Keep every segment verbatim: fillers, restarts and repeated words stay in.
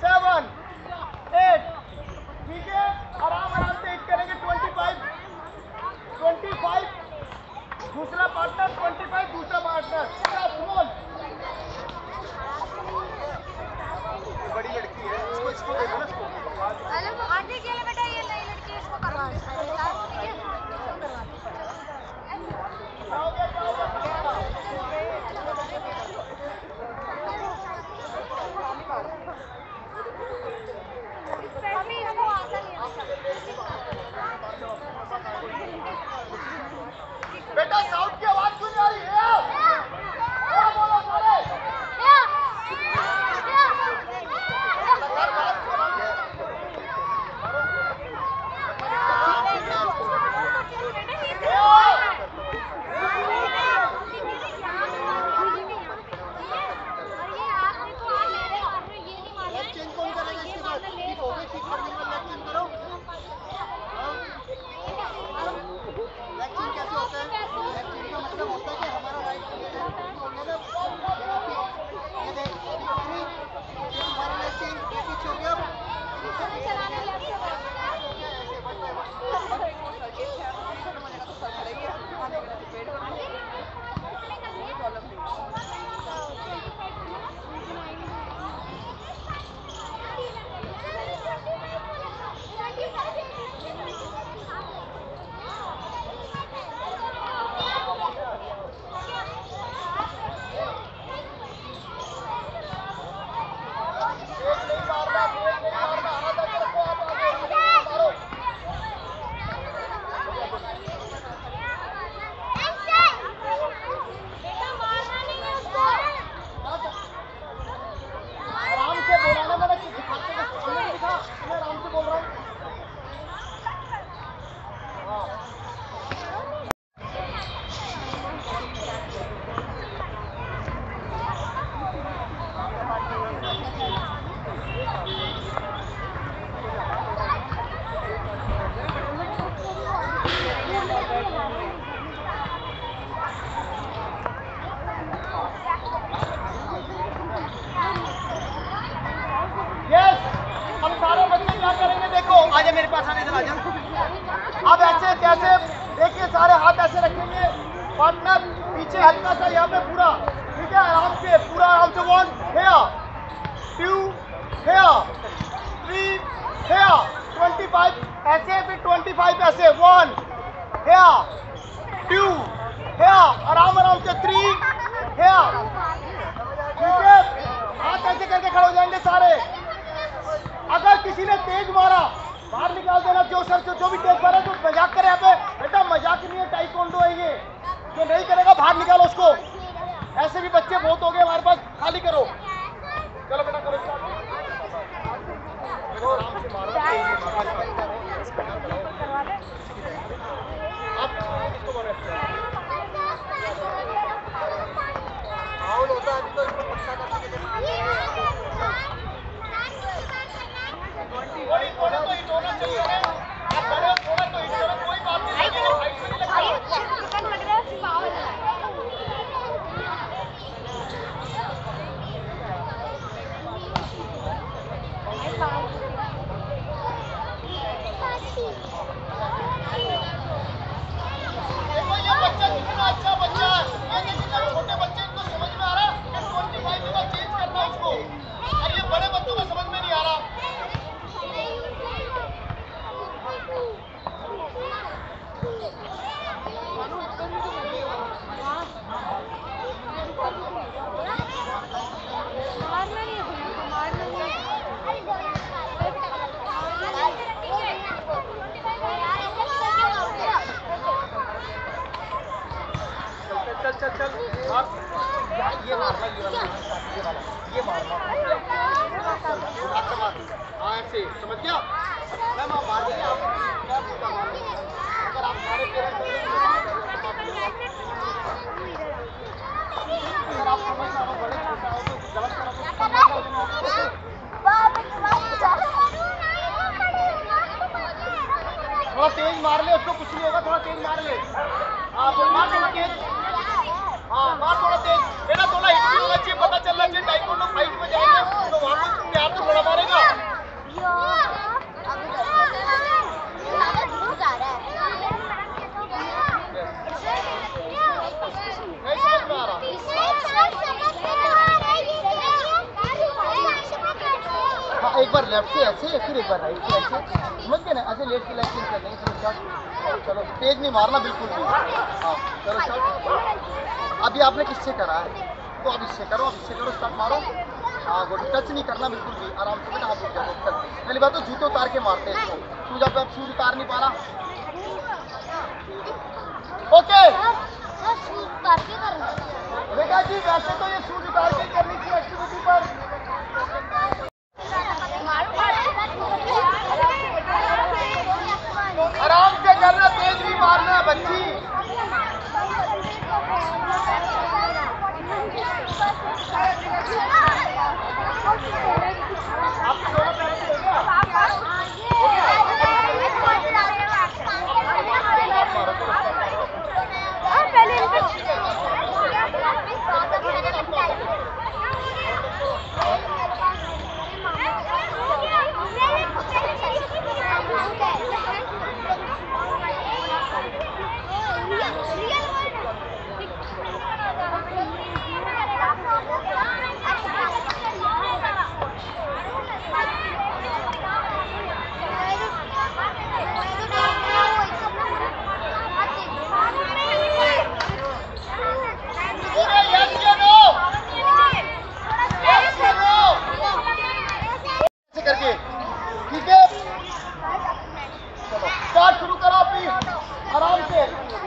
Seven, eight, ठीक है, आराम आराम से हिट करेंगे। ट्वेंटी फाइव, ट्वेंटी फाइव, दूसरा पार्टनर, ट्वेंटी फाइव, दूसरा पार्टनर। बड़ी लड़की है, इसको इसको देखो ना, इसको आंटी के लिए बेटा ये नई लड़की इसको करवा दे, ठीक है, करवा दे। अभी इसको आता नहीं बेटा, साउंड की आवाज क्यों नहीं आ रही है? क्या बोलो सारे? आजा मेरे पास, आने इधर आजा। अब ऐसे कैसे देखिए, सारे हाथ ऐसे रखेंगे, पार्टनर पीछे हल्का सा यहाँ पे पूरा, ठीक है, आराम से पूरा आराम से। One here, two here, three here, twenty five ऐसे, फिर ट्वेंटी फाइव ऐसे। वन हेयर, टू हेयर, आराम आराम से, थ्री हेयर, ठीक है। हाथ ऐसे करके खड़े हो जाएंगे सारे। अगर किसी ने तेज मारा बाहर निकाल देना, जो सर जो, जो भी तेज मारा तो मजाक करे यहाँ पे, बेटा मजाक नहीं है, टाइकोंडो है ये, जो नहीं करेगा बाहर निकालो उसको। ऐसे भी बच्चे बहुत हो गए हमारे पास, खाली करो। चलो बेटा करो, आराम से मारो, फाउल होता है तो इसको पक्का करने के लिए थोड़ा तो हिट होना चाहिए। आप बड़े हो, थोड़ा तो हिट करो, कोई बात नहीं, फाइट में नहीं देखो ये बच्चा कितना अच्छा बच्चा है, ये कितना छोटे बच्चे, इनको समझ में आ रहा है ट्वेंटी फाइव में चेंज करना है उसको, और ये बड़े बच्चों को समझ में नहीं आ रहा। चल चल चल मार, ये मारना, ये वाला, ये वाला, ये मारना, हाँ ऐसे, समझ गया? मैम आप मार दीजिए, आप क्या पूछा मार, अगर आप सारे पेरेंट्स अगर आप समझ ना हो, बड़े छोटा हो तो गलत करो, थोड़ा तेज मार ले उसको, कुछ नहीं होगा, थोड़ा तेज मार ले। हाँ तो मार थोड़ा तेज, हाँ मार थोड़ा तेज, मेरा थोड़ा हिट भी होना चाहिए, पता चलना चाहिए टाइकोंडो फाइट में जाएंगे तो वहाँ पे प्यार से थोड़ा मारेगा। हाँ एक बार लेफ्ट से ऐसे फिर एक बार राइट से ऐसे, समझ गए ना, ऐसे लेफ्ट से लेफ्ट चेंज कर देंगे। चलो स्टार्ट, चलो तेज नहीं मारना बिल्कुल भी। हाँ चलो स्टार्ट। अभी आपने किससे करा है तो अब इससे करो, अब इससे करो, स्टार्ट मारो। हाँ गुड, टच नहीं करना बिल्कुल भी, आराम से बेटा। आप रुक जाओ, चल पहली बात तो जूते उतार के मारते हैं इसको, शूज आप आप शूज उतार नहीं पा रहा। ओके बेटा जी, वैसे तो ये शूज उतार के करनी चाहिए एक्टिविटी पर। आराम से करना, तेज भी मारना बच्ची। करके ठीक है, चलो स्टार्ट शुरू करो अपनी आराम से।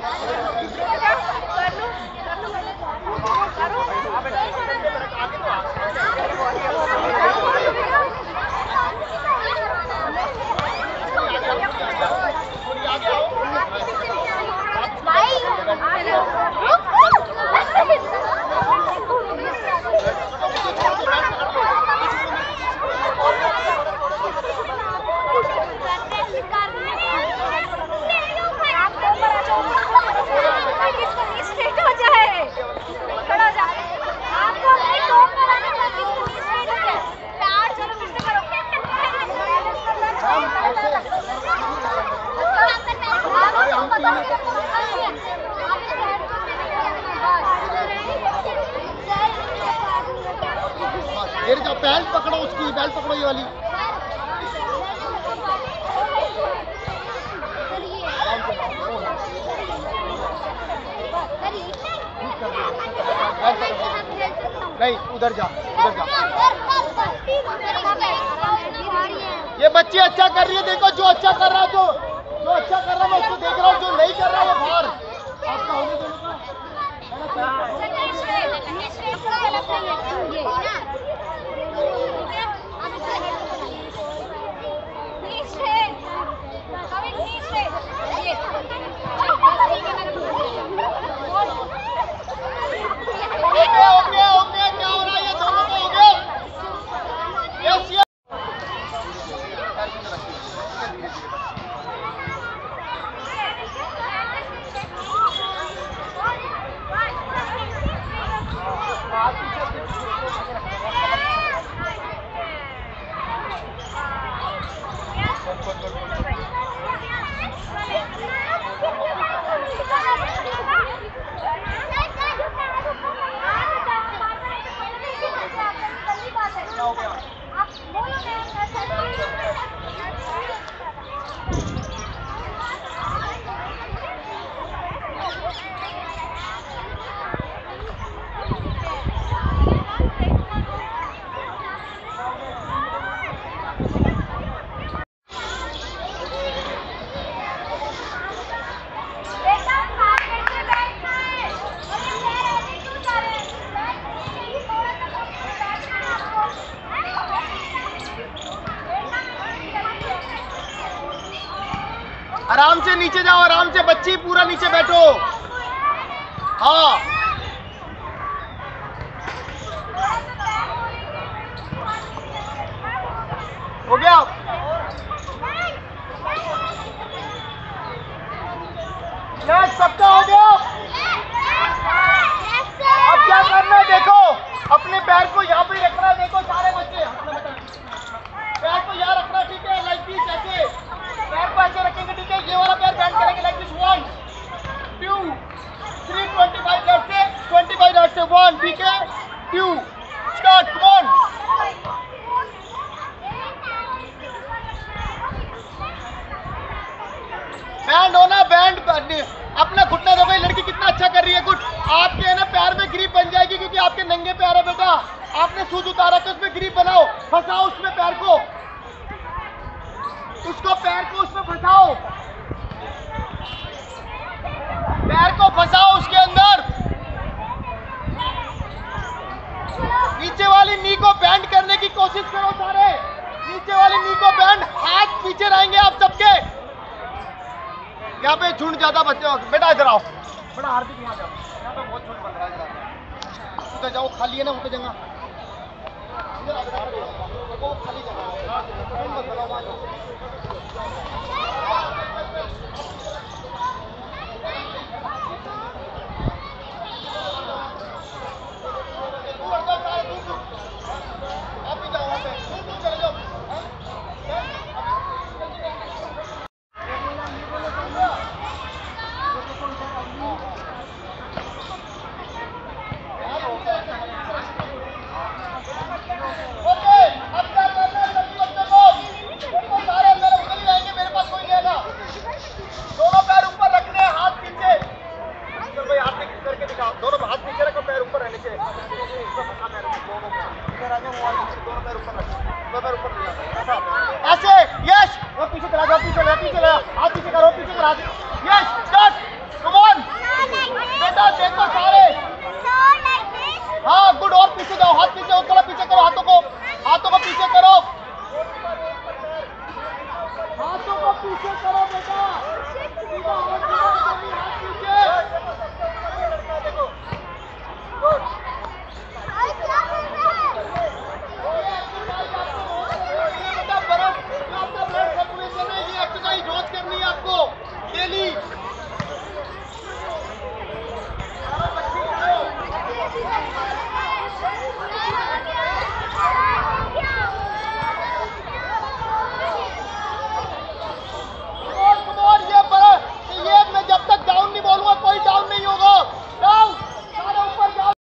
फिर जो बेल्ट पकड़ो, उसकी बेल्ट पकड़ो ये वाली। नहीं उधर जा, उधर जा। ये बच्ची अच्छा कर रही है, देखो जो अच्छा कर रहा है, जो जो अच्छा कर रहा है मैं उसको देख रहा हूँ, जो नहीं कर रहा है वो बाहर। आपका होने दोनों का ओके ओके ओके, क्या हो रहा है, ये दोनों को हो गया। यस यस आराम से नीचे जाओ, आराम से बच्ची, पूरा नीचे बैठो। हाँ हो गया। यस सबका हो गया। अब क्या करना है देखो, अपने पैर को यहाँ पे रखना है। देखो सारे बच्चे पैर को यहाँ रखना, ठीक है, लाइक दिस। ऐसे पैर को ऐसे रखेंगे, ठीक है, ये वाला पैर बैंड करेंगे like this. One two three, twenty five left से, ट्वेंटी फाइव राइट से। वन, ठीक है, टू, स्टार्ट, कम ऑन। अपना घुटना देखो, ये लड़की कितना अच्छा कर रही है। गुड, आपके ना पैर में ग्रिप बन जाएगी क्योंकि आपके नंगे पैर है बेटा। आपने शूज उतारा तो उसमें ग्रिप बनाओ, फंसाओ उसमें पैर को, उसको पैर को उसमें फंसाओ, पैर को फंसाओ उसके अंदर। नीचे वाली नी को बैंड करने की कोशिश करो सारे, नीचे वाली नी को बैंड, हाथ पीछे रहेंगे आप सबके। यहाँ पे झुंड ज्यादा बच्चे, बेटा इधर आओ, बड़ा हार्दिक यहाँ जाओ, यहाँ पे बहुत झुंड बन रहा है। उधर जाओ, खाली है ना उधर जगह, वो खाली जगह। आप भी जाओ वहाँ पे, दूर दूर चले जाओ। ओके, अब क्या करना है सभी बच्चों को? देखो सारे अंदर उधर ही रहेंगे, मेरे पास कोई नहीं आएगा। दोनों पैर ऊपर रखने हैं, हाथ पीछे। चलो भाई हाथ नीचे करके दिखाओ, दोनों हाथ नीचे रखो, पैर ऊपर रहने चाहिए। इधर आ जाओ, दोनों पैर ऊपर रखो, दो पैर ऊपर ले जाओ, ऐसे। यस, और पीछे चला जाओ, पीछे चला, पीछे चला, हाथ पीछे करो, पीछे करा।